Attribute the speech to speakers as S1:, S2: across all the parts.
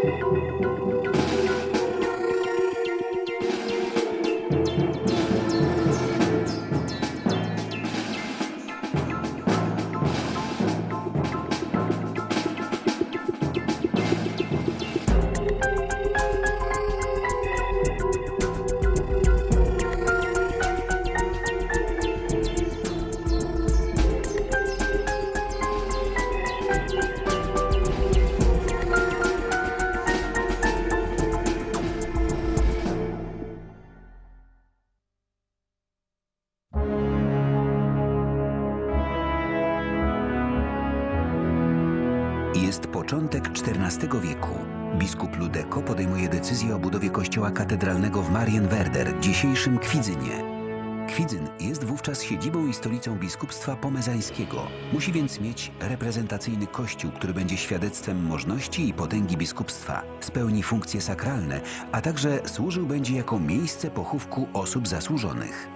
S1: Jest początek XIV wieku. Biskup Ludeko podejmuje decyzję o budowie kościoła katedralnego w Marienwerder, dzisiejszym Kwidzynie. Kwidzyn jest wówczas siedzibą i stolicą biskupstwa pomezańskiego. Musi więc mieć reprezentacyjny kościół, który będzie świadectwem możności i potęgi biskupstwa. Spełni funkcje sakralne, a także służył będzie jako miejsce pochówku osób zasłużonych.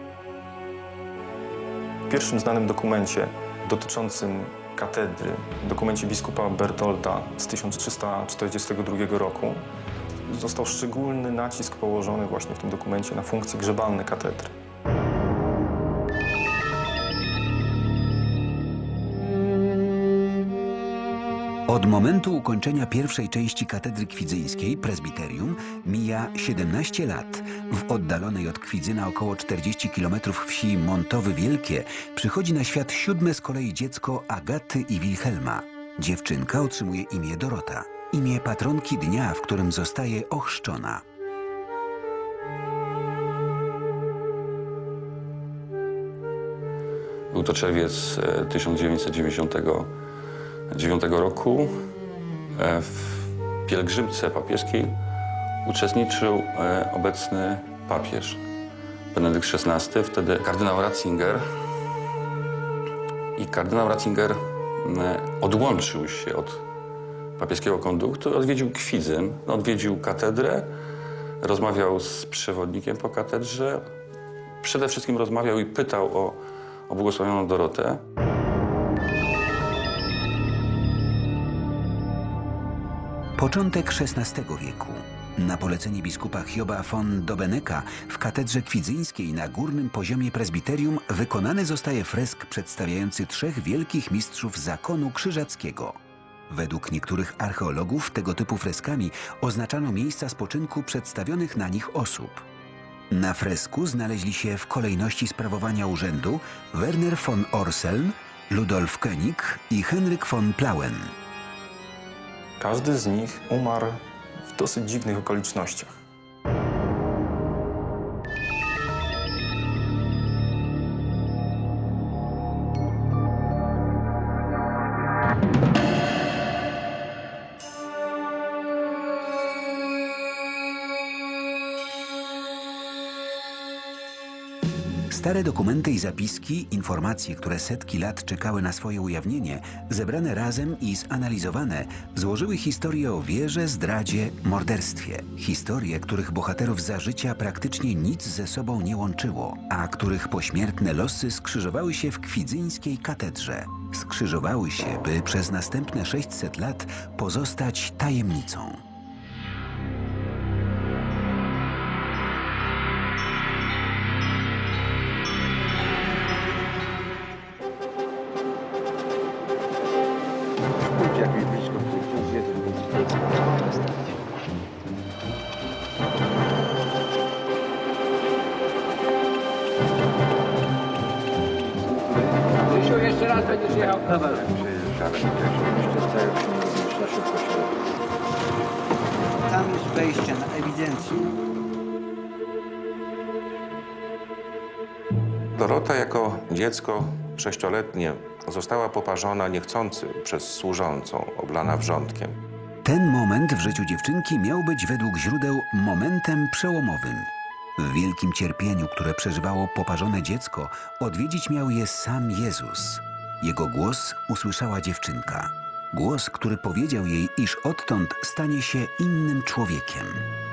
S2: W pierwszym znanym dokumencie dotyczącym katedry, dokumencie biskupa Bertolda z 1342 roku, został szczególny nacisk położony właśnie w tym dokumencie na funkcje grzebalne katedry.
S1: Od momentu ukończenia pierwszej części katedry kwidzyńskiej, prezbiterium, mija 17 lat. W oddalonej od Kwidzyna około 40 km wsi Montowy Wielkie przychodzi na świat 7. z kolei dziecko Agaty i Wilhelma. Dziewczynka otrzymuje imię Dorota, imię patronki dnia, w którym zostaje ochrzczona.
S3: Był to czerwiec 1999 roku. W pielgrzymce papieskiej uczestniczył obecny papież Benedykt XVI, wtedy kardynał Ratzinger. I kardynał Ratzinger odłączył się od papieskiego konduktu, odwiedził Kwidzyn, odwiedził katedrę, rozmawiał z przewodnikiem po katedrze. Przede wszystkim rozmawiał i pytał o błogosławioną Dorotę.
S1: Początek XVI wieku. Na polecenie biskupa Hioba von Dobeneka w katedrze kwidzyńskiej na górnym poziomie prezbiterium wykonany zostaje fresk przedstawiający 3 wielkich mistrzów zakonu krzyżackiego. Według niektórych archeologów tego typu freskami oznaczano miejsca spoczynku przedstawionych na nich osób. Na fresku znaleźli się w kolejności sprawowania urzędu Werner von Orseln, Ludolf König i Henryk von Plauen.
S2: Każdy z nich umarł w dosyć dziwnych okolicznościach.
S1: Stare dokumenty i zapiski, informacje, które setki lat czekały na swoje ujawnienie, zebrane razem i zanalizowane, złożyły historię o wierze, zdradzie, morderstwie. Historie, których bohaterów za życia praktycznie nic ze sobą nie łączyło, a których pośmiertne losy skrzyżowały się w kwidzyńskiej katedrze. Skrzyżowały się, by przez następne 600 lat pozostać tajemnicą.
S4: Jeszcze raz będziesz jechał.
S5: Tam jest wejście na ewidencję.
S6: Dorota jako dziecko 6-letnie została poparzona niechcący przez służącą, oblana wrzątkiem.
S1: Ten moment w życiu dziewczynki miał być według źródeł momentem przełomowym. W wielkim cierpieniu, które przeżywało poparzone dziecko, odwiedzić miał je sam Jezus. Jego głos usłyszała dziewczynka. Głos, który powiedział jej, iż odtąd stanie się innym człowiekiem.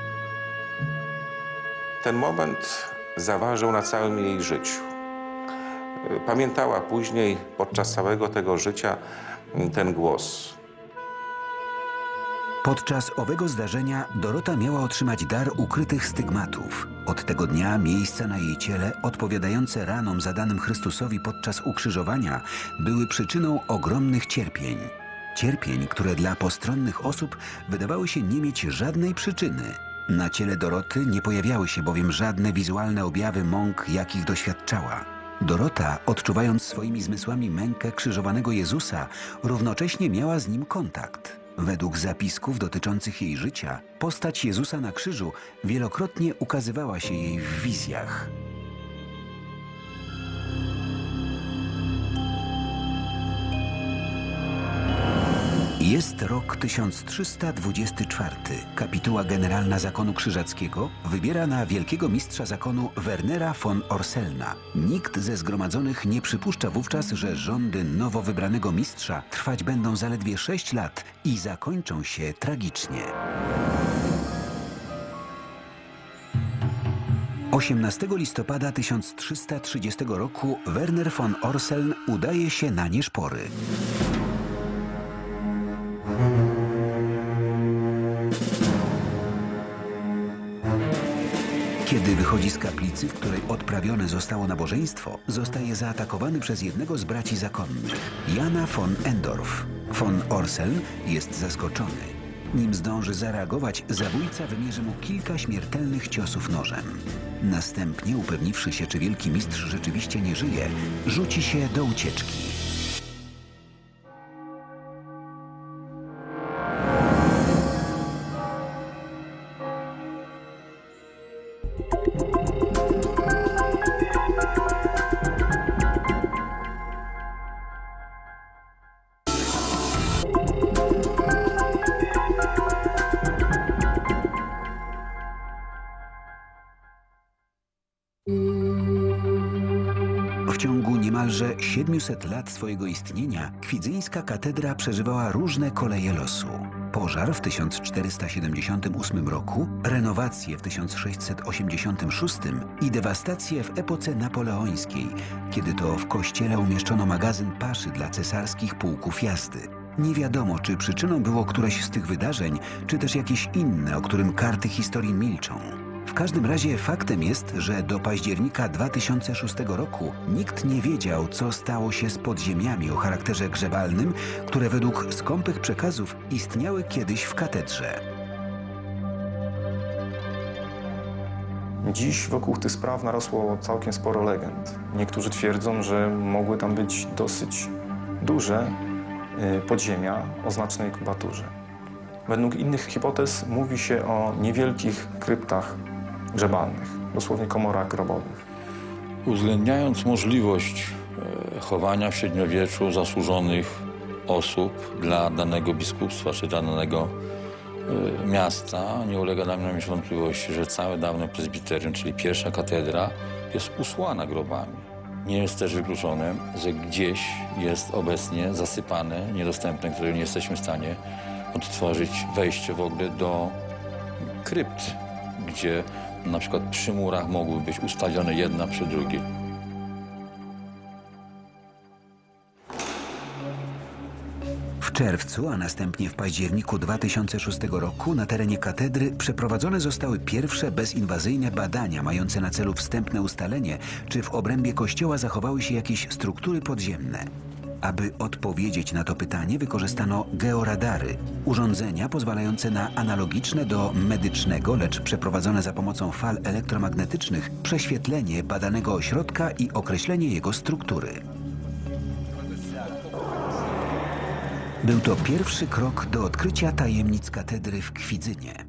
S6: Ten moment zaważył na całym jej życiu. Pamiętała później, podczas całego tego życia, ten głos.
S1: Podczas owego zdarzenia Dorota miała otrzymać dar ukrytych stygmatów. Od tego dnia miejsca na jej ciele odpowiadające ranom zadanym Chrystusowi podczas ukrzyżowania były przyczyną ogromnych cierpień. Cierpień, które dla postronnych osób wydawały się nie mieć żadnej przyczyny. Na ciele Doroty nie pojawiały się bowiem żadne wizualne objawy mąk, jakich doświadczała. Dorota, odczuwając swoimi zmysłami mękę krzyżowanego Jezusa, równocześnie miała z nim kontakt. Według zapisków dotyczących jej życia, postać Jezusa na krzyżu wielokrotnie ukazywała się jej w wizjach. Jest rok 1324. Kapituła Generalna Zakonu Krzyżackiego wybiera na wielkiego mistrza zakonu Wernera von Orselna. Nikt ze zgromadzonych nie przypuszcza wówczas, że rządy nowo wybranego mistrza trwać będą zaledwie 6 lat i zakończą się tragicznie. 18 listopada 1330 roku Werner von Orseln udaje się na nieszpory. Kiedy wychodzi z kaplicy, w której odprawione zostało nabożeństwo, zostaje zaatakowany przez jednego z braci zakonnych, Jana von Endorf. Von Orseln jest zaskoczony. Nim zdąży zareagować, zabójca wymierzy mu kilka śmiertelnych ciosów nożem. Następnie, upewniwszy się, czy wielki mistrz rzeczywiście nie żyje, rzuci się do ucieczki. W ciągu niemalże 700 lat swojego istnienia kwidzyńska katedra przeżywała różne koleje losu. Pożar w 1478 roku, renowacje w 1686 i dewastacje w epoce napoleońskiej, kiedy to w kościele umieszczono magazyn paszy dla cesarskich pułków jazdy. Nie wiadomo, czy przyczyną było któreś z tych wydarzeń, czy też jakieś inne, o którym karty historii milczą. W każdym razie faktem jest, że do października 2006 roku nikt nie wiedział, co stało się z podziemiami o charakterze grzebalnym, które według skąpych przekazów istniały kiedyś w katedrze.
S2: Dziś wokół tych spraw narosło całkiem sporo legend. Niektórzy twierdzą, że mogły tam być dosyć duże podziemia o znacznej kubaturze. Według innych hipotez mówi się o niewielkich kryptach grzebalnych, dosłownie komorach grobowych.
S4: Uwzględniając możliwość chowania w średniowieczu zasłużonych osób dla danego biskupstwa czy dla danego miasta, nie ulega dla mnie wątpliwości, że całe dawne prezbiterium, czyli pierwsza katedra, jest usłana grobami. Nie jest też wykluczone, że gdzieś jest obecnie zasypane, niedostępne, które nie jesteśmy w stanie odtworzyć wejście w ogóle do krypt, gdzie na przykład przy murach mogły być ustawione jedna przy drugiej.
S1: W czerwcu, a następnie w październiku 2006 roku na terenie katedry przeprowadzone zostały pierwsze bezinwazyjne badania mające na celu wstępne ustalenie, czy w obrębie kościoła zachowały się jakieś struktury podziemne. Aby odpowiedzieć na to pytanie, wykorzystano georadary, urządzenia pozwalające na analogiczne do medycznego, lecz przeprowadzone za pomocą fal elektromagnetycznych, prześwietlenie badanego ośrodka i określenie jego struktury. Był to pierwszy krok do odkrycia tajemnic katedry w Kwidzynie.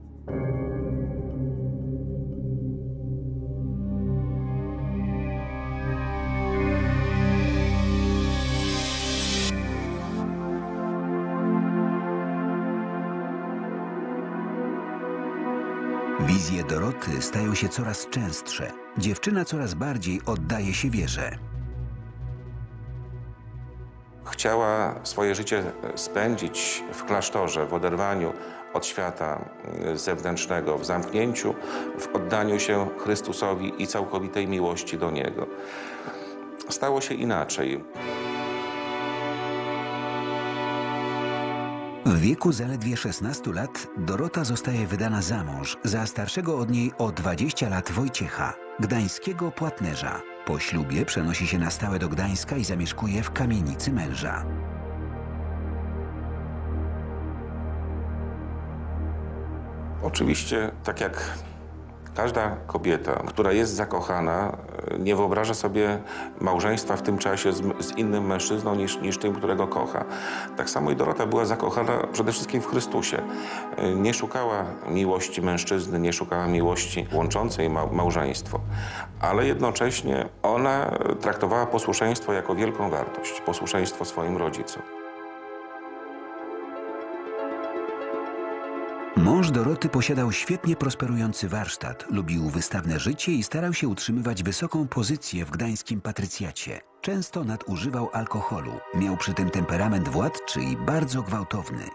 S1: Wizje Doroty stają się coraz częstsze. Dziewczyna coraz bardziej oddaje się wierze.
S6: Chciała swoje życie spędzić w klasztorze, w oderwaniu od świata zewnętrznego, w zamknięciu, w oddaniu się Chrystusowi i całkowitej miłości do Niego. Stało się inaczej.
S1: W wieku zaledwie 16 lat Dorota zostaje wydana za mąż za starszego od niej o 20 lat Wojciecha, gdańskiego płatnerza. Po ślubie przenosi się na stałe do Gdańska i zamieszkuje w kamienicy męża.
S6: Oczywiście, tak jak każda kobieta, która jest zakochana, nie wyobraża sobie małżeństwa w tym czasie z innym mężczyzną niż tym, którego kocha. Tak samo i Dorota była zakochana przede wszystkim w Chrystusie. Nie szukała miłości mężczyzny, nie szukała miłości łączącej małżeństwo, ale jednocześnie ona traktowała posłuszeństwo jako wielką wartość, posłuszeństwo swoim rodzicom.
S1: Mąż Doroty posiadał świetnie prosperujący warsztat, lubił wystawne życie i starał się utrzymywać wysoką pozycję w gdańskim patrycjacie. Często nadużywał alkoholu, miał przy tym temperament władczy i bardzo gwałtowny.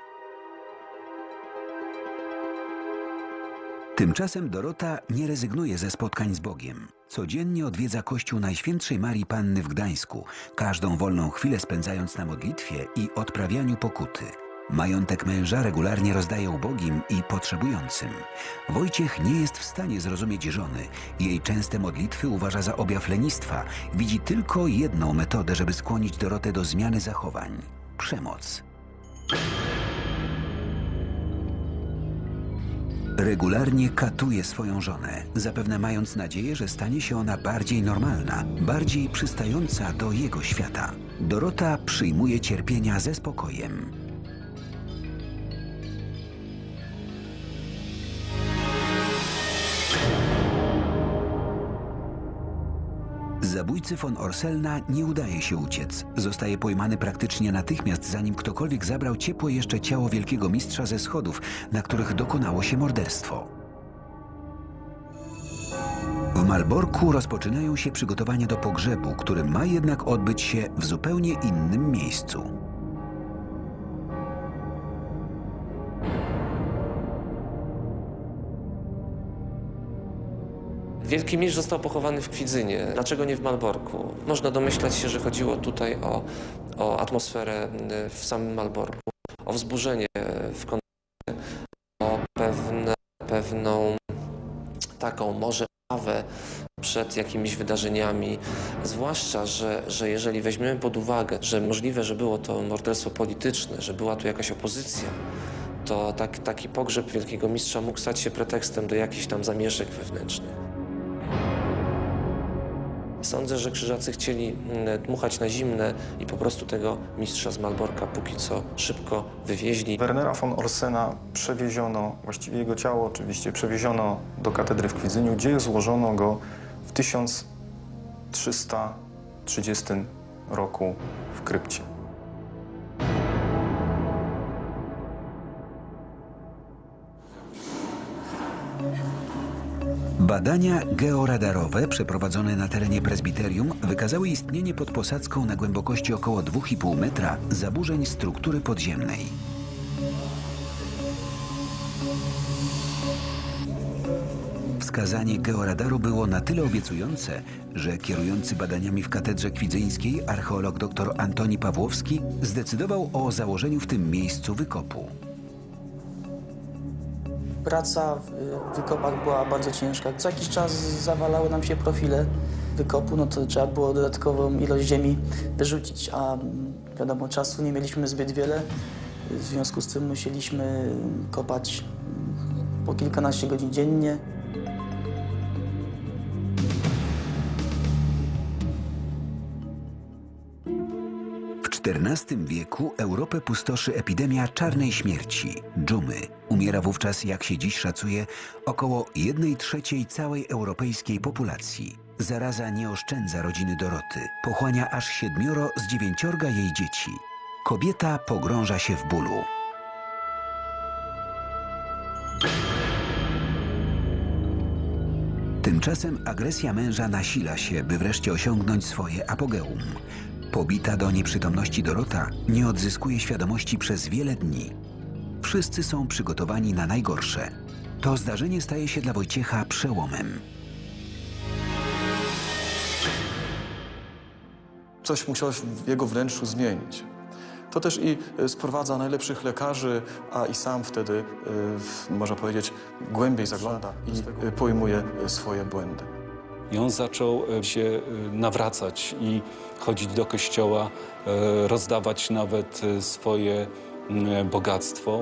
S1: Tymczasem Dorota nie rezygnuje ze spotkań z Bogiem. Codziennie odwiedza kościół Najświętszej Marii Panny w Gdańsku, każdą wolną chwilę spędzając na modlitwie i odprawianiu pokuty. Majątek męża regularnie rozdaje ubogim i potrzebującym. Wojciech nie jest w stanie zrozumieć żony. Jej częste modlitwy uważa za objaw lenistwa. Widzi tylko jedną metodę, żeby skłonić Dorotę do zmiany zachowań – przemoc. Regularnie katuje swoją żonę, zapewne mając nadzieję, że stanie się ona bardziej normalna, bardziej przystająca do jego świata. Dorota przyjmuje cierpienia ze spokojem. Zabójcy von Orselna nie udaje się uciec. Zostaje pojmany praktycznie natychmiast, zanim ktokolwiek zabrał ciepłe jeszcze ciało wielkiego mistrza ze schodów, na których dokonało się morderstwo. W Malborku rozpoczynają się przygotowania do pogrzebu, który ma jednak odbyć się w zupełnie innym miejscu.
S7: Wielki mistrz został pochowany w Kwidzynie. Dlaczego nie w Malborku? Można domyślać się, że chodziło tutaj o atmosferę w samym Malborku, o wzburzenie w kontekście, o pewną taką może obawę przed jakimiś wydarzeniami. Zwłaszcza, że jeżeli weźmiemy pod uwagę, że możliwe, że było to morderstwo polityczne, że była tu jakaś opozycja, to taki pogrzeb wielkiego mistrza mógł stać się pretekstem do jakichś tam zamieszek wewnętrznych. Sądzę, że krzyżacy chcieli dmuchać na zimne i po prostu tego mistrza z Malborka póki co szybko wywieźli.
S2: Wernera von Orsena przewieziono, właściwie jego ciało oczywiście, przewieziono do katedry w Kwidzyniu, gdzie złożono go w 1330 roku w krypcie.
S1: Badania georadarowe przeprowadzone na terenie prezbiterium wykazały istnienie pod posadzką na głębokości około 2,5 metra zaburzeń struktury podziemnej. Wskazanie georadaru było na tyle obiecujące, że kierujący badaniami w katedrze kwidzyńskiej archeolog dr Antoni Pawłowski zdecydował o założeniu w tym miejscu wykopu.
S8: Praca w wykopach była bardzo ciężka. Co jakiś czas zawalały nam się profile wykopu, no to trzeba było dodatkową ilość ziemi wyrzucić, a wiadomo, czasu nie mieliśmy zbyt wiele. W związku z tym musieliśmy kopać po kilkanaście godzin dziennie.
S1: W XIV wieku Europę pustoszy epidemia czarnej śmierci, dżumy. Umiera wówczas, jak się dziś szacuje, około 1/3 całej europejskiej populacji. Zaraza nie oszczędza rodziny Doroty. Pochłania aż 7 z 9 jej dzieci. Kobieta pogrąża się w bólu. Tymczasem agresja męża nasila się, by wreszcie osiągnąć swoje apogeum. Pobita do nieprzytomności Dorota nie odzyskuje świadomości przez wiele dni. Wszyscy są przygotowani na najgorsze. To zdarzenie staje się dla Wojciecha przełomem.
S9: Coś musiało się w jego wnętrzu zmienić.
S2: to też i sprowadza najlepszych lekarzy, a i sam wtedy, można powiedzieć, głębiej zagląda i pojmuje swoje błędy.
S9: I on zaczął się nawracać i chodzić do kościoła, rozdawać nawet swoje bogactwo.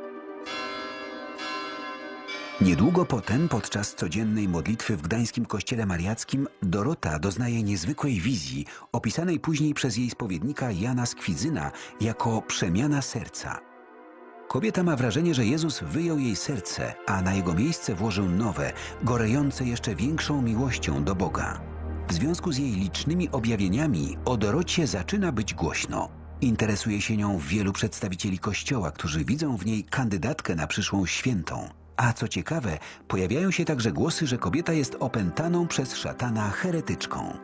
S1: Niedługo potem, podczas codziennej modlitwy w gdańskim kościele mariackim, Dorota doznaje niezwykłej wizji, opisanej później przez jej spowiednika Jana z Kwidzyna jako przemiana serca. Kobieta ma wrażenie, że Jezus wyjął jej serce, a na jego miejsce włożył nowe, gorejące jeszcze większą miłością do Boga. W związku z jej licznymi objawieniami o Dorocie zaczyna być głośno. Interesuje się nią wielu przedstawicieli Kościoła, którzy widzą w niej kandydatkę na przyszłą świętą. A co ciekawe, pojawiają się także głosy, że kobieta jest opętaną przez szatana heretyczką.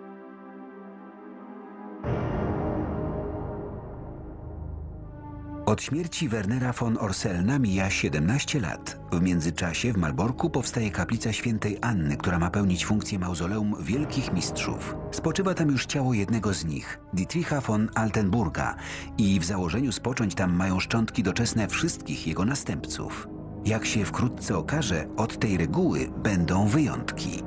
S1: Od śmierci Wernera von Orselna mija 17 lat. W międzyczasie w Malborku powstaje kaplica świętej Anny, która ma pełnić funkcję mauzoleum wielkich mistrzów. Spoczywa tam już ciało jednego z nich, Dietricha von Altenburga, i w założeniu spocząć tam mają szczątki doczesne wszystkich jego następców. Jak się wkrótce okaże, od tej reguły będą wyjątki.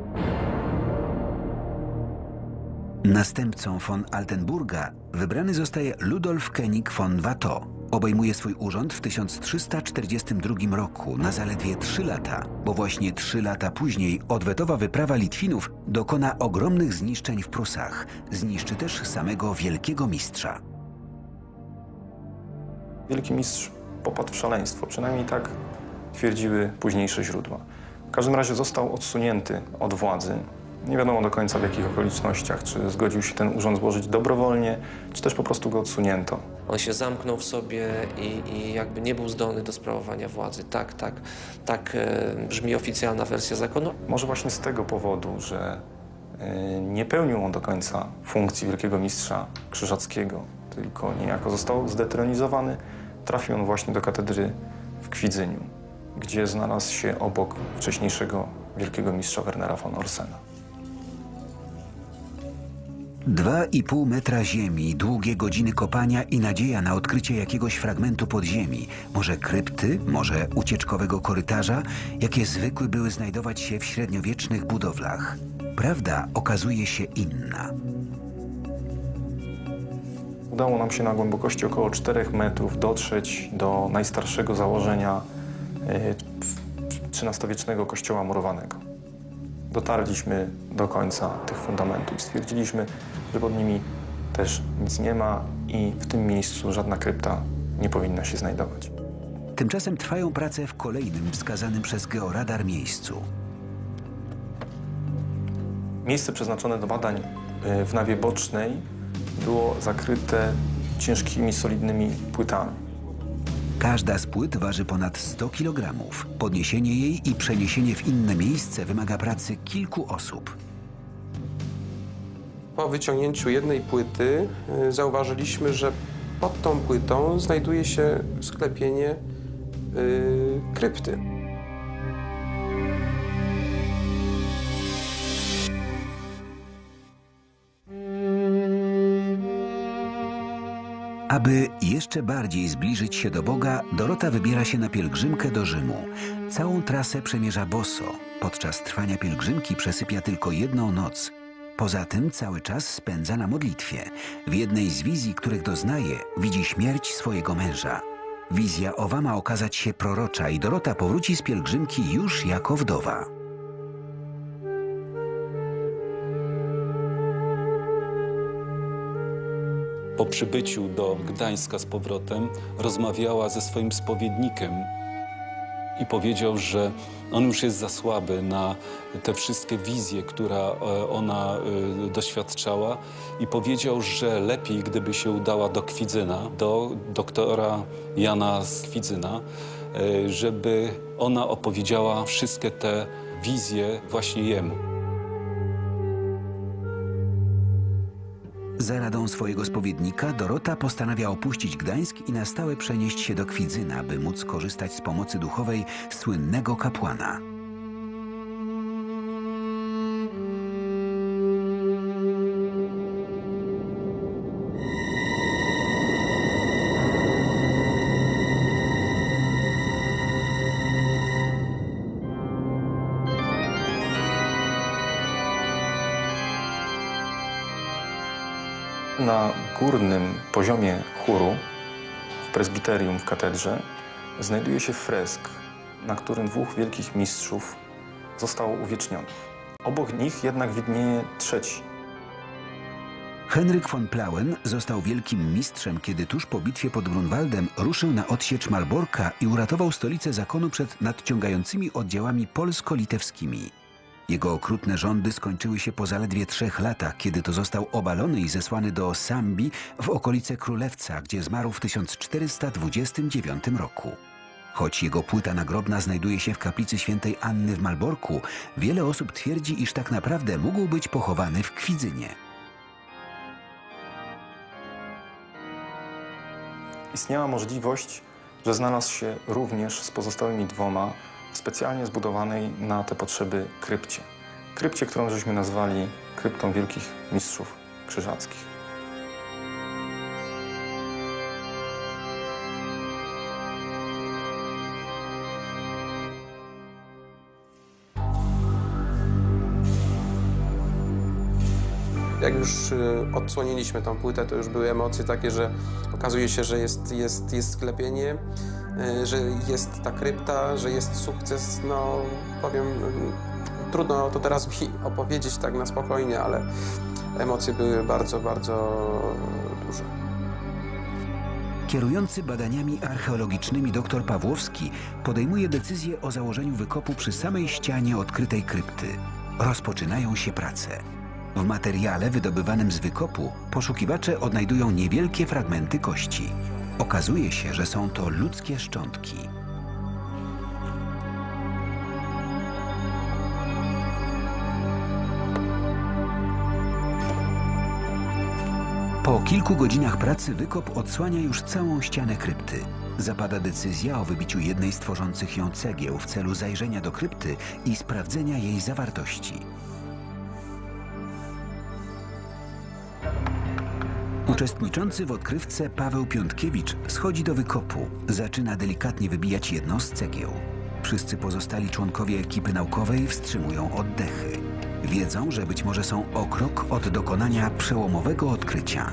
S1: Następcą von Altenburga wybrany zostaje Ludolf König von Watteau. Obejmuje swój urząd w 1342 roku, na zaledwie 3 lata, bo właśnie 3 lata później odwetowa wyprawa Litwinów dokona ogromnych zniszczeń w Prusach. Zniszczy też samego wielkiego mistrza.
S2: Wielki mistrz popadł w szaleństwo, przynajmniej tak twierdziły późniejsze źródła. W każdym razie został odsunięty od władzy. Nie wiadomo do końca w jakich okolicznościach, czy zgodził się ten urząd złożyć dobrowolnie, czy też po prostu go odsunięto.
S7: On się zamknął w sobie i jakby nie był zdolny do sprawowania władzy. Tak brzmi oficjalna wersja zakonu.
S2: Może właśnie z tego powodu, że nie pełnił on do końca funkcji wielkiego mistrza krzyżackiego, tylko niejako został zdetronizowany, trafił on właśnie do katedry w Kwidzyniu, gdzie znalazł się obok wcześniejszego wielkiego mistrza Wernera von Orsena.
S1: 2,5 metra ziemi, długie godziny kopania i nadzieja na odkrycie jakiegoś fragmentu podziemi, może krypty, może ucieczkowego korytarza, jakie zwykły były znajdować się w średniowiecznych budowlach. Prawda okazuje się inna.
S2: Udało nam się na głębokości około 4 metrów dotrzeć do najstarszego założenia XIII-wiecznego kościoła murowanego. Dotarliśmy do końca tych fundamentów i stwierdziliśmy, że pod nimi też nic nie ma i w tym miejscu żadna krypta nie powinna się znajdować.
S1: Tymczasem trwają prace w kolejnym wskazanym przez georadar miejscu.
S2: Miejsce przeznaczone do badań w nawie bocznej było zakryte ciężkimi, solidnymi płytami.
S1: Każda z płyt waży ponad 100 kg. Podniesienie jej i przeniesienie w inne miejsce wymaga pracy kilku osób.
S10: Po wyciągnięciu jednej płyty zauważyliśmy, że pod tą płytą znajduje się sklepienie krypty.
S1: Aby jeszcze bardziej zbliżyć się do Boga, Dorota wybiera się na pielgrzymkę do Rzymu. Całą trasę przemierza boso. Podczas trwania pielgrzymki przesypia tylko jedną noc. Poza tym cały czas spędza na modlitwie. W jednej z wizji, których doznaje, widzi śmierć swojego męża. Wizja owa ma okazać się prorocza i Dorota powróci z pielgrzymki już jako wdowa.
S9: Po przybyciu do Gdańska z powrotem rozmawiała ze swoim spowiednikiem i powiedział, że on już jest za słaby na te wszystkie wizje, które ona doświadczała, i powiedział, że lepiej, gdyby się udała do Kwidzyna, do doktora Jana z Kwidzyna, żeby ona opowiedziała wszystkie te wizje właśnie jemu.
S1: Za radą swojego spowiednika Dorota postanawia opuścić Gdańsk i na stałe przenieść się do Kwidzyna, by móc korzystać z pomocy duchowej słynnego kapłana.
S2: Na górnym poziomie chóru, w prezbiterium w katedrze, znajduje się fresk, na którym dwóch wielkich mistrzów zostało uwiecznionych. Obok nich jednak widnieje trzeci.
S1: Henryk von Plauen został wielkim mistrzem, kiedy tuż po bitwie pod Grunwaldem ruszył na odsiecz Malborka i uratował stolicę zakonu przed nadciągającymi oddziałami polsko-litewskimi. Jego okrutne rządy skończyły się po zaledwie 3 latach, kiedy to został obalony i zesłany do Sambi w okolice Królewca, gdzie zmarł w 1429 roku. Choć jego płyta nagrobna znajduje się w kaplicy świętej Anny w Malborku, wiele osób twierdzi, iż tak naprawdę mógł być pochowany w Kwidzynie.
S2: Istniała możliwość, że znalazł się również z pozostałymi dwoma w specjalnie zbudowanej na te potrzeby krypcie. Krypcie, którą żeśmy nazwali kryptą wielkich mistrzów krzyżackich.
S10: Jak już odsłoniliśmy tą płytę, to już były emocje takie, że okazuje się, że jest sklepienie, że jest ta krypta, że jest sukces. No powiem, trudno to teraz mi opowiedzieć tak na spokojnie, ale emocje były bardzo, bardzo duże.
S1: Kierujący badaniami archeologicznymi dr Pawłowski podejmuje decyzję o założeniu wykopu przy samej ścianie odkrytej krypty. Rozpoczynają się prace. W materiale wydobywanym z wykopu poszukiwacze odnajdują niewielkie fragmenty kości. Okazuje się, że są to ludzkie szczątki. Po kilku godzinach pracy wykop odsłania już całą ścianę krypty. Zapada decyzja o wybiciu jednej z tworzących ją cegieł w celu zajrzenia do krypty i sprawdzenia jej zawartości. Uczestniczący w odkrywce Paweł Piątkiewicz schodzi do wykopu, zaczyna delikatnie wybijać jedną z cegieł. Wszyscy pozostali członkowie ekipy naukowej wstrzymują oddechy. Wiedzą, że być może są o krok od dokonania przełomowego odkrycia.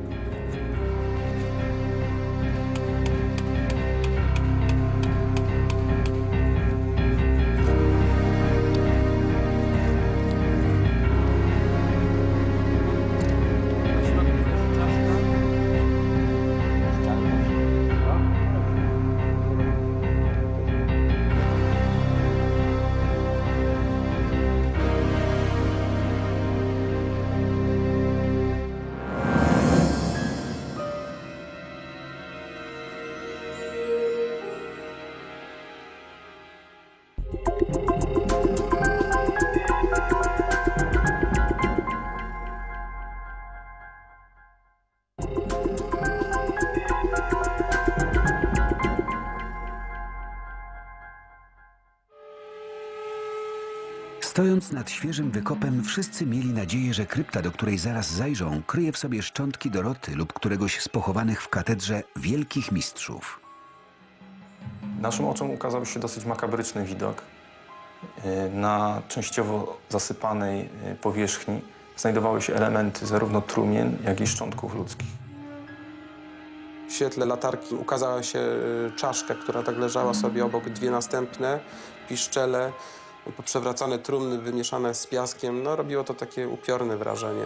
S1: Stojąc nad świeżym wykopem, wszyscy mieli nadzieję, że krypta, do której zaraz zajrzą, kryje w sobie szczątki Doroty lub któregoś z pochowanych w katedrze wielkich mistrzów.
S2: Naszym oczom ukazał się dosyć makabryczny widok. Na częściowo zasypanej powierzchni znajdowały się elementy zarówno trumien, jak i szczątków ludzkich.
S10: W świetle latarki ukazała się czaszka, która tak leżała sobie obok, dwie następne, piszczele, poprzewracane trumny wymieszane z piaskiem. No, robiło to takie upiorne wrażenie.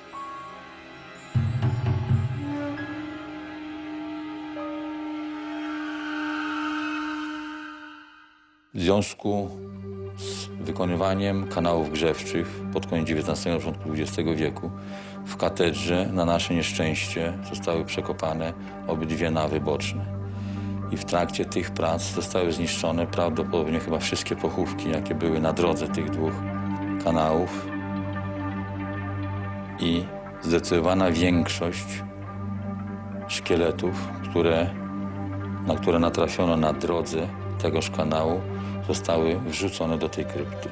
S4: W związku z wykonywaniem kanałów grzewczych pod koniec XIX, początku XX wieku w katedrze na nasze nieszczęście zostały przekopane obydwie nawy boczne. I w trakcie tych prac zostały zniszczone prawdopodobnie chyba wszystkie pochówki, jakie były na drodze tych dwóch kanałów. I zdecydowana większość szkieletów, na które natrafiono na drodze tegoż kanału, zostały wrzucone do tej krypty.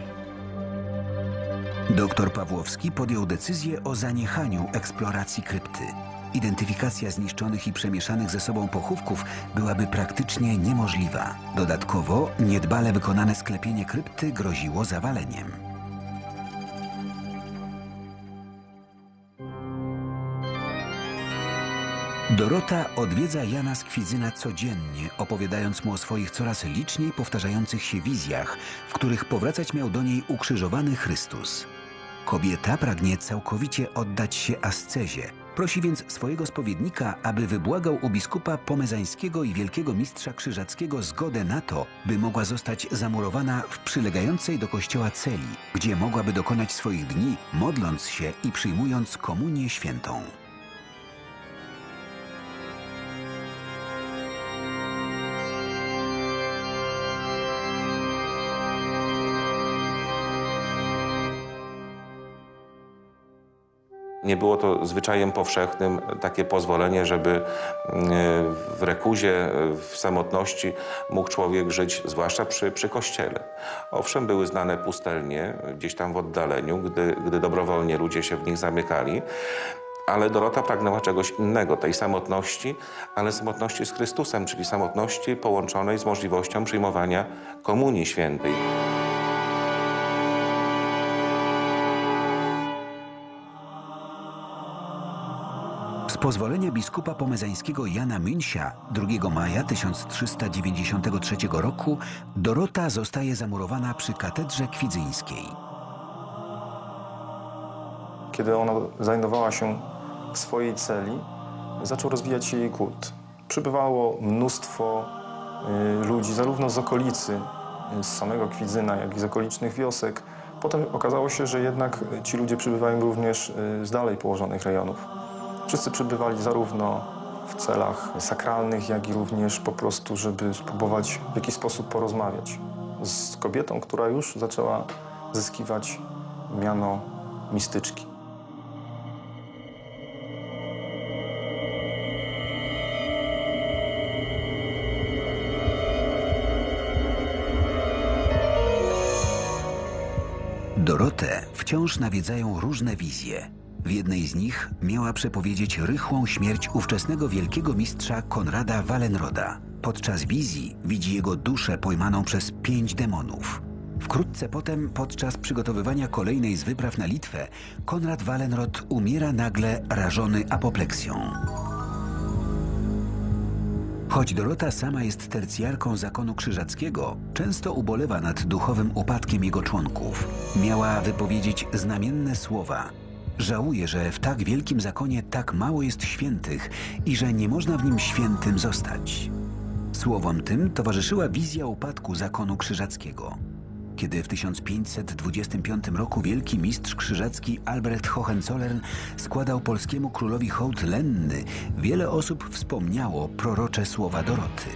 S1: Doktor Pawłowski podjął decyzję o zaniechaniu eksploracji krypty. Identyfikacja zniszczonych i przemieszanych ze sobą pochówków byłaby praktycznie niemożliwa. Dodatkowo niedbale wykonane sklepienie krypty groziło zawaleniem. Dorota odwiedza Jana z Kwidzyna codziennie, opowiadając mu o swoich coraz liczniej powtarzających się wizjach, w których powracać miał do niej ukrzyżowany Chrystus. Kobieta pragnie całkowicie oddać się ascezie. Prosi więc swojego spowiednika, aby wybłagał u biskupa pomezańskiego i wielkiego mistrza krzyżackiego zgodę na to, by mogła zostać zamurowana w przylegającej do kościoła celi, gdzie mogłaby dokonać swoich dni, modląc się i przyjmując komunię świętą.
S6: Nie było to zwyczajem powszechnym takie pozwolenie, żeby w rekuzie, w samotności mógł człowiek żyć, zwłaszcza przy kościele. Owszem, były znane pustelnie gdzieś tam w oddaleniu, gdy dobrowolnie ludzie się w nich zamykali, ale Dorota pragnęła czegoś innego, tej samotności, ale samotności z Chrystusem, czyli samotności połączonej z możliwością przyjmowania Komunii Świętej.
S1: Z pozwolenia biskupa pomezańskiego Jana Münsia 2 maja 1393 roku Dorota zostaje zamurowana przy katedrze kwidzyńskiej.
S2: Kiedy ona znajdowała się w swojej celi, zaczął rozwijać się jej kult. Przybywało mnóstwo ludzi, zarówno z okolicy, z samego Kwidzyna, jak i z okolicznych wiosek. Potem okazało się, że jednak ci ludzie przybywają również z dalej położonych rejonów. Wszyscy przybywali zarówno w celach sakralnych, jak i również po prostu, żeby spróbować w jakiś sposób porozmawiać z kobietą, która już zaczęła zyskiwać miano mistyczki.
S1: Dorotę wciąż nawiedzają różne wizje. W jednej z nich miała przepowiedzieć rychłą śmierć ówczesnego wielkiego mistrza Konrada Wallenroda. Podczas wizji widzi jego duszę pojmaną przez 5 demonów. Wkrótce potem, podczas przygotowywania kolejnej z wypraw na Litwę, Konrad Wallenrod umiera nagle rażony apopleksją. Choć Dorota sama jest tercjarką zakonu krzyżackiego, często ubolewa nad duchowym upadkiem jego członków. Miała wypowiedzieć znamienne słowa. Żałuje, że w tak wielkim zakonie tak mało jest świętych i że nie można w nim świętym zostać. Słowom tym towarzyszyła wizja upadku zakonu krzyżackiego. Kiedy w 1525 roku wielki mistrz krzyżacki Albrecht Hohenzollern składał polskiemu królowi hołd lenny, wiele osób wspomniało prorocze słowa Doroty.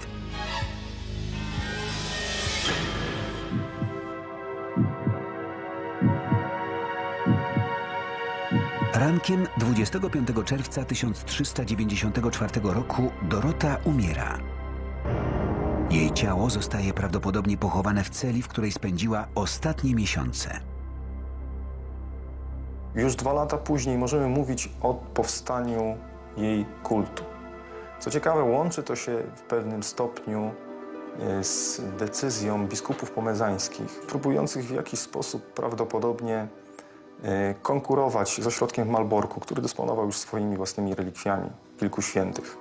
S1: Rankiem 25 czerwca 1394 roku Dorota umiera. Jej ciało zostaje prawdopodobnie pochowane w celi, w której spędziła ostatnie miesiące.
S2: Już 2 lata później możemy mówić o powstaniu jej kultu. Co ciekawe, łączy to się w pewnym stopniu z decyzją biskupów pomezańskich, próbujących w jakiś sposób prawdopodobnie konkurować z ośrodkiem w Malborku, który dysponował już swoimi własnymi relikwiami, kilku świętych.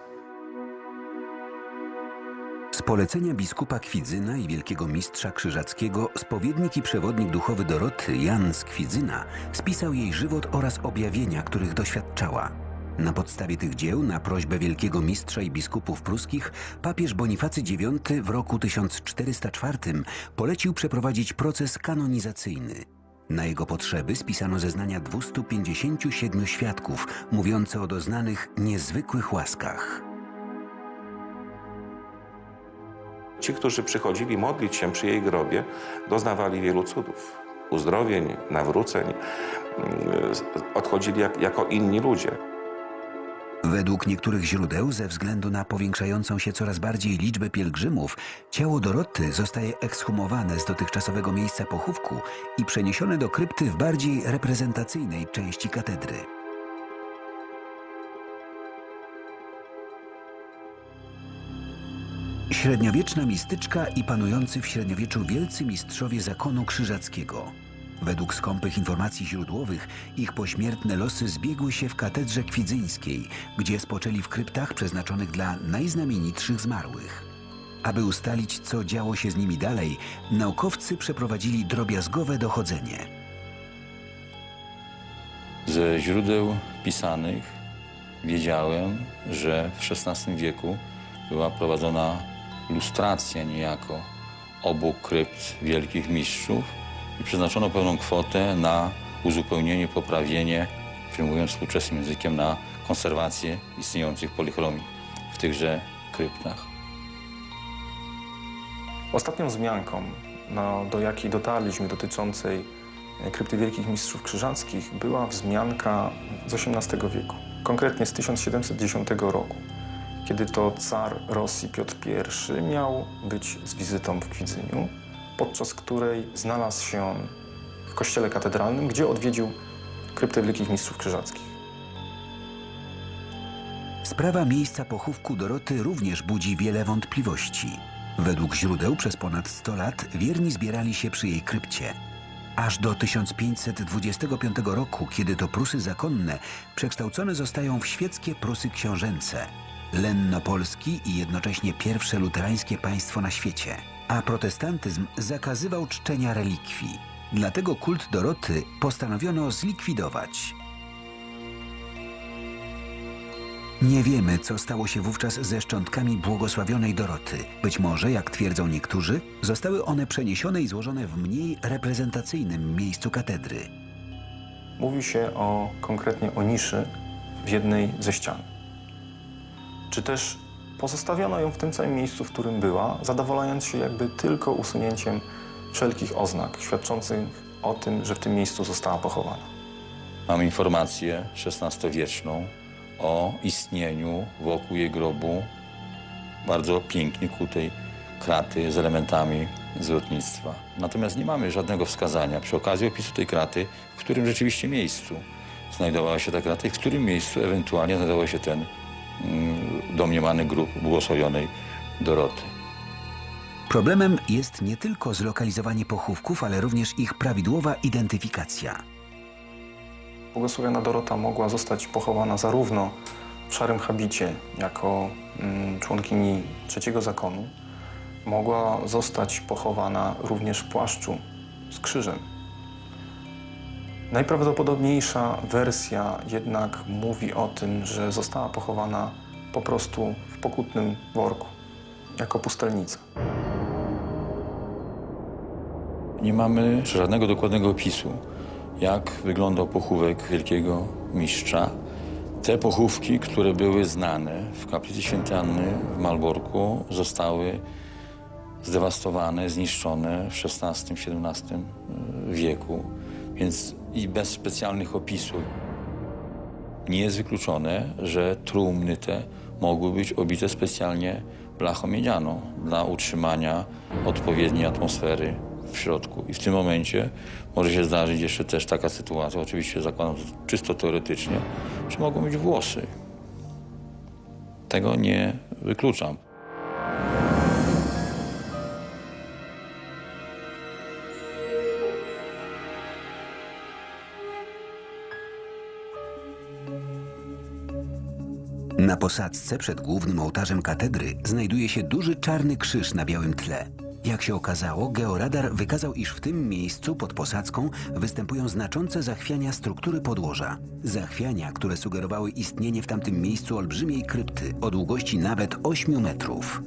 S1: Z polecenia biskupa Kwidzyna i wielkiego mistrza krzyżackiego spowiednik i przewodnik duchowy Doroty, Jan z Kwidzyna, spisał jej żywot oraz objawienia, których doświadczała. Na podstawie tych dzieł, na prośbę wielkiego mistrza i biskupów pruskich, papież Bonifacy IX w roku 1404 polecił przeprowadzić proces kanonizacyjny. Na jego potrzeby spisano zeznania 257 świadków, mówiące o doznanych niezwykłych łaskach.
S6: Ci, którzy przychodzili modlić się przy jej grobie, doznawali wielu cudów, uzdrowień, nawróceń, odchodzili jako inni ludzie.
S1: Według niektórych źródeł, ze względu na powiększającą się coraz bardziej liczbę pielgrzymów, ciało Doroty zostaje ekshumowane z dotychczasowego miejsca pochówku i przeniesione do krypty w bardziej reprezentacyjnej części katedry. Średniowieczna mistyczka i panujący w średniowieczu wielcy mistrzowie zakonu krzyżackiego. Według skąpych informacji źródłowych ich pośmiertne losy zbiegły się w katedrze kwidzyńskiej, gdzie spoczęli w kryptach przeznaczonych dla najznamienitszych zmarłych. Aby ustalić, co działo się z nimi dalej, naukowcy przeprowadzili drobiazgowe dochodzenie.
S4: Ze źródeł pisanych wiedziałem, że w XVI wieku była prowadzona lustracja niejako obu krypt wielkich mistrzów i przeznaczono pewną kwotę na uzupełnienie, poprawienie, mówiąc współczesnym językiem, na konserwację istniejących polichromii w tychże kryptach.
S2: Ostatnią wzmianką, do jakiej dotarliśmy, dotyczącej krypty Wielkich Mistrzów Krzyżackich, była wzmianka z XVIII wieku, konkretnie z 1710 roku, kiedy to car Rosji Piotr I miał być z wizytą w Kwidzyniu, podczas której znalazł się on w kościele katedralnym, gdzie odwiedził kryptę Wielkich Mistrzów Krzyżackich.
S1: Sprawa miejsca pochówku Doroty również budzi wiele wątpliwości. Według źródeł przez ponad 100 lat wierni zbierali się przy jej krypcie. Aż do 1525 roku, kiedy to Prusy zakonne przekształcone zostają w świeckie Prusy książęce. Lenno Polski i jednocześnie pierwsze luterańskie państwo na świecie. A protestantyzm zakazywał czczenia relikwii. Dlatego kult Doroty postanowiono zlikwidować. Nie wiemy, co stało się wówczas ze szczątkami błogosławionej Doroty. Być może, jak twierdzą niektórzy, zostały one przeniesione i złożone w mniej reprezentacyjnym miejscu katedry.
S2: Mówi się konkretnie o niszy w jednej ze ścian. Czy też pozostawiono ją w tym samym miejscu, w którym była, zadowalając się jakby tylko usunięciem wszelkich oznak świadczących o tym, że w tym miejscu została pochowana.
S4: Mam informację XVI-wieczną o istnieniu wokół jej grobu bardzo pięknie kutej kraty z elementami z lotnictwa. Natomiast nie mamy żadnego wskazania przy okazji opisu tej kraty, w którym rzeczywiście miejscu znajdowała się ta krata i w którym miejscu ewentualnie znajdował się ten domniemany grób błogosławionej Doroty.
S1: Problemem jest nie tylko zlokalizowanie pochówków, ale również ich prawidłowa identyfikacja.
S2: Błogosławiona Dorota mogła zostać pochowana zarówno w szarym habicie, jako członkini trzeciego zakonu, mogła zostać pochowana również w płaszczu z krzyżem. Najprawdopodobniejsza wersja jednak mówi o tym, że została pochowana po prostu w pokutnym worku, jako pustelnica.
S4: Nie mamy żadnego dokładnego opisu, jak wyglądał pochówek wielkiego mistrza. Te pochówki, które były znane w kaplicy Świętej Anny w Malborku, zostały zdewastowane, zniszczone w XVI-XVII wieku, więc i bez specjalnych opisów. Nie jest wykluczone, że trumny te mogły być obite specjalnie blachą miedzianą dla utrzymania odpowiedniej atmosfery w środku. I w tym momencie może się zdarzyć jeszcze też taka sytuacja, oczywiście zakładam to czysto teoretycznie, że mogą być włosy. Tego nie wykluczam.
S1: Na posadzce przed głównym ołtarzem katedry znajduje się duży czarny krzyż na białym tle. Jak się okazało, georadar wykazał, iż w tym miejscu pod posadzką występują znaczące zachwiania struktury podłoża. Zachwiania, które sugerowały istnienie w tamtym miejscu olbrzymiej krypty o długości nawet 8 metrów.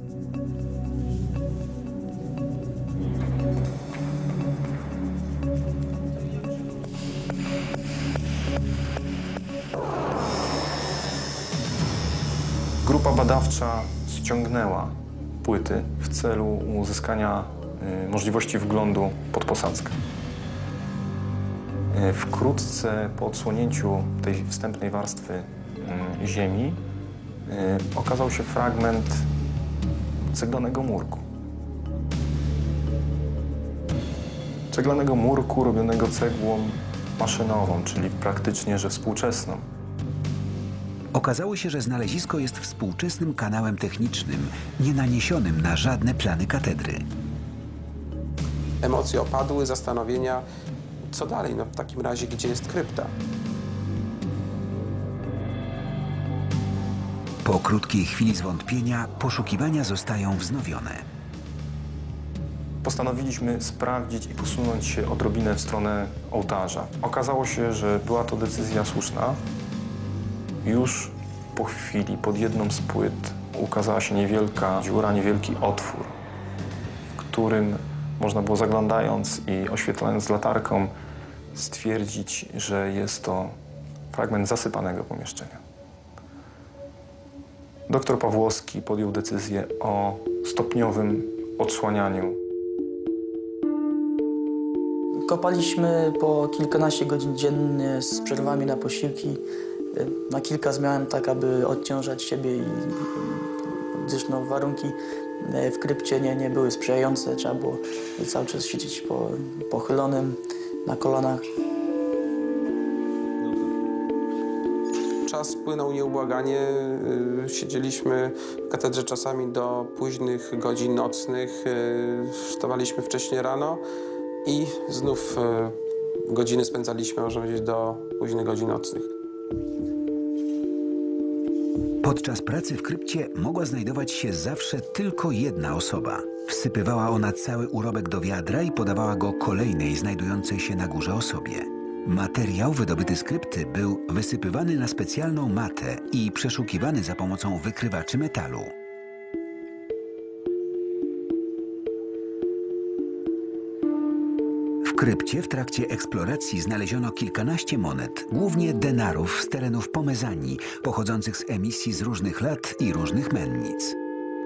S2: Grupa badawcza ściągnęła płyty w celu uzyskania możliwości wglądu pod posadzkę. Wkrótce po odsłonięciu tej wstępnej warstwy ziemi okazał się fragment ceglanego murku. Ceglanego murku robionego cegłą maszynową, czyli praktycznie, że współczesną.
S1: Okazało się, że znalezisko jest współczesnym kanałem technicznym, nie naniesionym na żadne plany katedry.
S10: Emocje opadły, zastanowienia. co dalej? No w takim razie, gdzie jest krypta?
S1: Po krótkiej chwili zwątpienia poszukiwania zostają wznowione.
S2: Postanowiliśmy sprawdzić i posunąć się odrobinę w stronę ołtarza. Okazało się, że była to decyzja słuszna. Już po chwili pod jedną z płyt ukazała się niewielka dziura, niewielki otwór, w którym można było, zaglądając i oświetlając latarką, stwierdzić, że jest to fragment zasypanego pomieszczenia. Doktor Pawłowski podjął decyzję o stopniowym odsłanianiu.
S8: Kopaliśmy po kilkanaście godzin dziennie z przerwami na posiłki, na kilka zmian, tak aby odciążać siebie, gdyż no, warunki w krypcie nie były sprzyjające. Trzeba było cały czas siedzieć pochylonym na kolanach.
S10: Czas płynął nieubłaganie. Siedzieliśmy w katedrze czasami do późnych godzin nocnych. Wstawaliśmy wcześnie rano i znów godziny spędzaliśmy, można powiedzieć, do późnych godzin nocnych.
S1: Podczas pracy w krypcie mogła znajdować się zawsze tylko jedna osoba. Wsypywała ona cały urobek do wiadra i podawała go kolejnej znajdującej się na górze osobie. Materiał wydobyty z krypty był wysypywany na specjalną matę i przeszukiwany za pomocą wykrywaczy metalu. W krypcie w trakcie eksploracji znaleziono kilkanaście monet, głównie denarów z terenów Pomezanii, pochodzących z emisji z różnych lat i różnych mennic.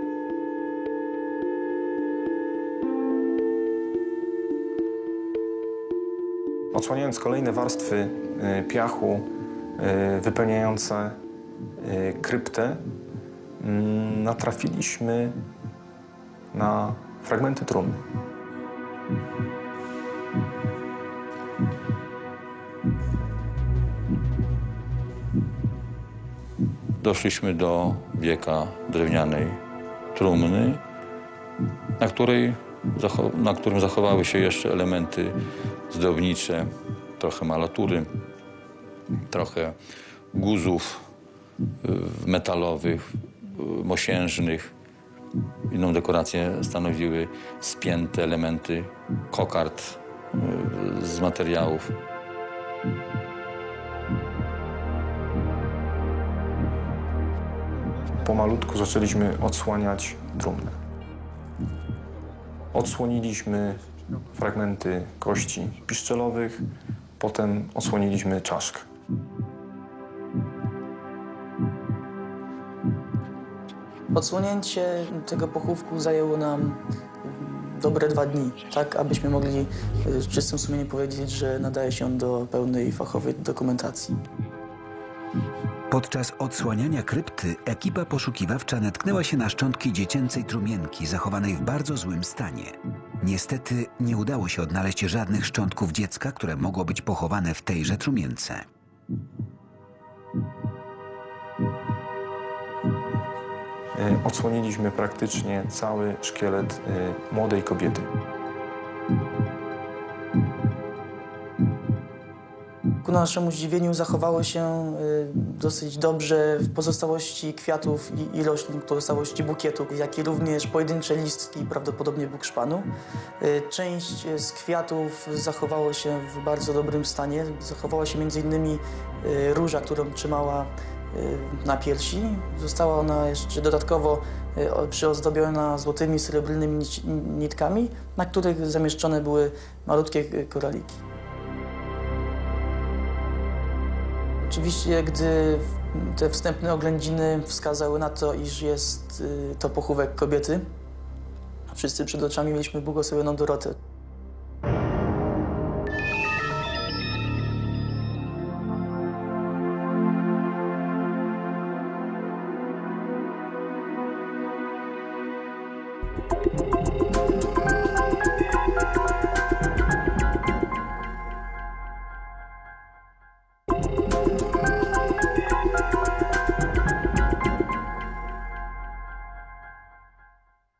S2: Odsłaniając kolejne warstwy piachu wypełniające kryptę, natrafiliśmy na fragmenty trumny.
S4: Doszliśmy do wieka drewnianej trumny, na którym zachowały się jeszcze elementy zdobnicze, trochę malatury, trochę guzów metalowych, mosiężnych. Inną dekorację stanowiły spięte elementy kokard z materiałów.
S2: Pomalutku zaczęliśmy odsłaniać trumnę. Odsłoniliśmy fragmenty kości piszczelowych, potem odsłoniliśmy czaszkę.
S8: Odsłonięcie tego pochówku zajęło nam dobre 2 dni, tak abyśmy mogli z czystym sumieniem powiedzieć, że nadaje się do pełnej fachowej dokumentacji.
S1: Podczas odsłaniania krypty ekipa poszukiwawcza natknęła się na szczątki dziecięcej trumienki zachowanej w bardzo złym stanie. Niestety nie udało się odnaleźć żadnych szczątków dziecka, które mogło być pochowane w tejże trumience.
S2: Odsłoniliśmy praktycznie cały szkielet młodej kobiety.
S8: Ku naszemu zdziwieniu zachowało się dosyć dobrze w pozostałości kwiatów i roślin, pozostałości bukietów, jak i również pojedyncze listki, prawdopodobnie bukszpanu. Część z kwiatów zachowało się w bardzo dobrym stanie. Zachowała się m.in. róża, którą trzymała na piersi. Została ona jeszcze dodatkowo przyozdobiona złotymi, srebrnymi nitkami, na których zamieszczone były malutkie koraliki. Oczywiście, gdy te wstępne oględziny wskazały na to, iż jest to pochówek kobiety, wszyscy przed oczami mieliśmy błogosławioną Dorotę.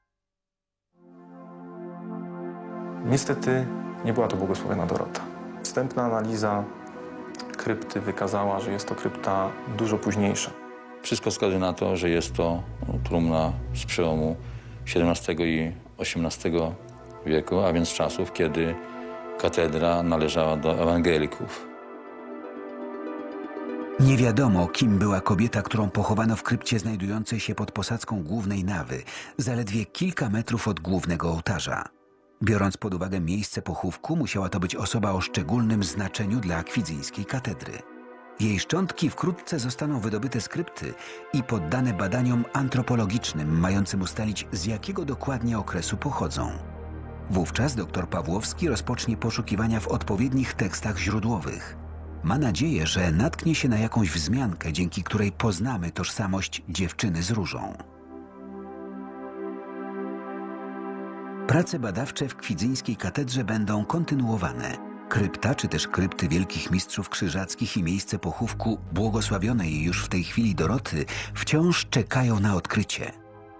S2: Niestety nie była to błogosławiona Dorota. Wstępna analiza krypty wykazała, że jest to krypta dużo późniejsza.
S4: Wszystko wskazuje na to, że jest to trumna z przełomu XVII i XVIII wieku, a więc czasów, kiedy katedra należała do ewangelików.
S1: Nie wiadomo, kim była kobieta, którą pochowano w krypcie znajdującej się pod posadzką głównej nawy, zaledwie kilka metrów od głównego ołtarza. Biorąc pod uwagę miejsce pochówku, musiała to być osoba o szczególnym znaczeniu dla kwidzyńskiej katedry. Jej szczątki wkrótce zostaną wydobyte z krypty i poddane badaniom antropologicznym, mającym ustalić, z jakiego dokładnie okresu pochodzą. Wówczas dr Pawłowski rozpocznie poszukiwania w odpowiednich tekstach źródłowych. Ma nadzieję, że natknie się na jakąś wzmiankę, dzięki której poznamy tożsamość dziewczyny z różą. Prace badawcze w kwidzyńskiej katedrze będą kontynuowane. Krypta, czy też krypty wielkich mistrzów krzyżackich i miejsce pochówku błogosławionej już w tej chwili Doroty wciąż czekają na odkrycie.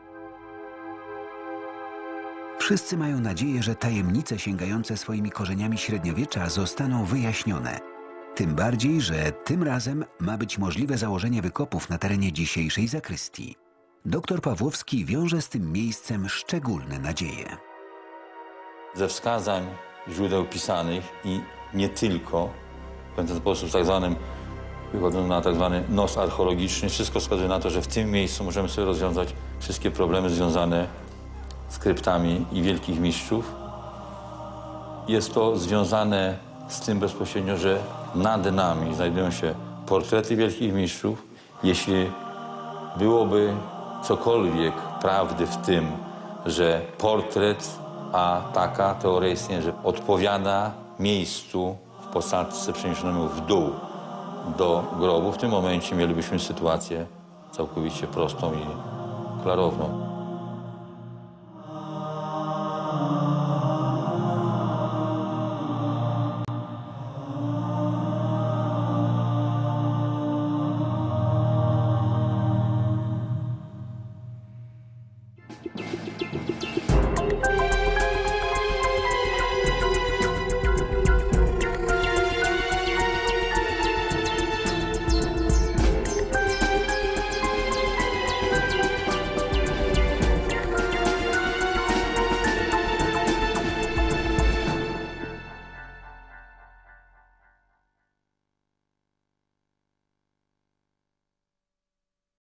S1: Wszyscy mają nadzieję, że tajemnice sięgające swoimi korzeniami średniowiecza zostaną wyjaśnione. Tym bardziej, że tym razem ma być możliwe założenie wykopów na terenie dzisiejszej zakrystii. Dr Pawłowski wiąże z tym miejscem szczególne nadzieje.
S4: Ze wskazań źródeł pisanych i nie tylko, w ten sposób tak zwanym, wychodząc na tak zwany nos archeologiczny, wszystko wskazuje na to, że w tym miejscu możemy sobie rozwiązać wszystkie problemy związane z kryptami i wielkich mistrzów. Jest to związane z tym bezpośrednio, że nad nami znajdują się portrety wielkich mistrzów. Jeśli byłoby cokolwiek prawdy w tym, że portret, a taka teoria istnieje, że odpowiada miejscu w posadzce przeniesionemu w dół do grobu, w tym momencie mielibyśmy sytuację całkowicie prostą i klarowną.